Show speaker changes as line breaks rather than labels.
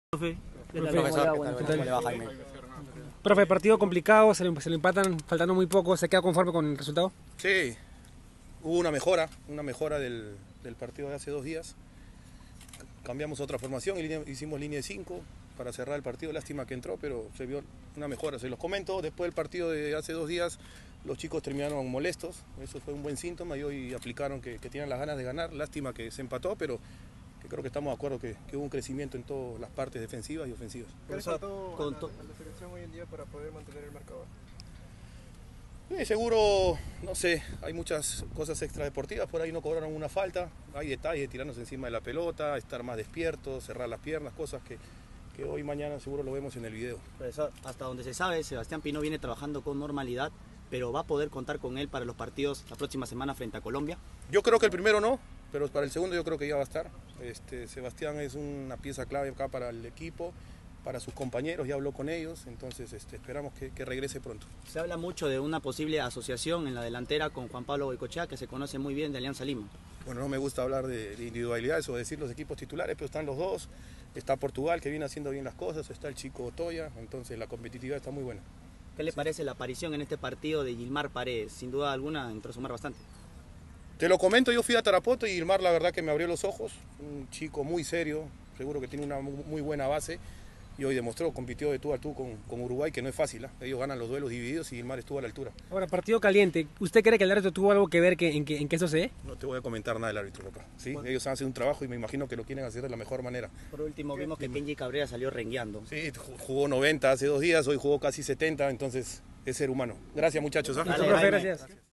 Profe, ¿qué tal?
Profesor,
¿Cómo
¿qué tal? ¿Cómo le va, Jaime?
Profe, partido complicado, se lo empatan faltando muy poco, ¿se queda conforme con el resultado?
Sí, hubo una mejora del partido de hace 2 días. Cambiamos otra formación, hicimos línea de 5 para cerrar el partido. Lástima que entró, pero se vio una mejora. Se los comento, después del partido de hace 2 días, los chicos terminaron molestos. Eso fue un buen síntoma y hoy aplicaron que tienen las ganas de ganar. Lástima que se empató, pero que creo que estamos de acuerdo que hubo un crecimiento en todas las partes defensivas y ofensivas.
¿Qué le faltó a la selección hoy en día para poder mantener el marcador?
Seguro, no sé, hay muchas cosas extradeportivas, por ahí no cobraron una falta, hay detalles de tirarnos encima de la pelota, estar más despiertos, cerrar las piernas, cosas que hoy mañana seguro lo vemos en el video.
Profesor, hasta donde se sabe, Sebastián Pino viene trabajando con normalidad, pero ¿va a poder contar con él para los partidos la próxima semana frente a Colombia?
Yo creo que el primero no, pero para el segundo yo creo que ya va a estar. Sebastián es una pieza clave acá para el equipo, para sus compañeros, ya habló con ellos, entonces esperamos que regrese pronto.
Se habla mucho de una posible asociación en la delantera con Juan Pablo Goycochea, que se conoce muy bien de Alianza Lima.
Bueno, no me gusta hablar de individualidades o decir los equipos titulares, pero están los dos. Está Portugal, que viene haciendo bien las cosas, está el chico Otoya, entonces la competitividad está muy buena.
¿Qué le parece la aparición en este partido de Gilmar Paredes? Sin duda alguna entró a sumar bastante.
Te lo comento, yo fui a Tarapoto y Gilmar la verdad que me abrió los ojos, un chico muy serio, seguro que tiene una muy buena base. Y hoy demostró, compitió de tú a tú con Uruguay, que no es fácil, ¿eh? Ellos ganan los duelos divididos y Gilmar estuvo a la altura.
Ahora, partido caliente, ¿usted cree que el árbitro tuvo algo que ver en que eso se dé?
No te voy a comentar nada del árbitro, papá. ¿Sí? Bueno. Ellos han hecho un trabajo y me imagino que lo quieren hacer de la mejor manera.
Por último, vimos que Kenji Cabrera salió rengueando.
Sí, jugó 90 hace 2 días, hoy jugó casi 70, entonces es ser humano. Gracias, muchos.
Dale, profe, gracias.